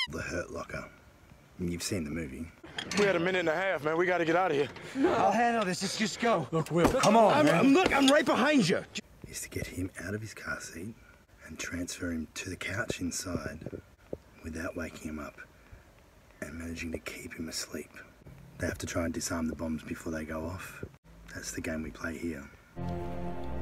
The Hurt Locker. You've seen the movie. We had a minute and a half, man. We got to get out of here. I'll handle this. Just go. Look, Will, come on, man. Look, I'm right behind you. Is to get him out of his car seat and transfer him to the couch inside without waking him up and managing to keep him asleep. They have to try and disarm the bombs before they go off. That's the game we play here.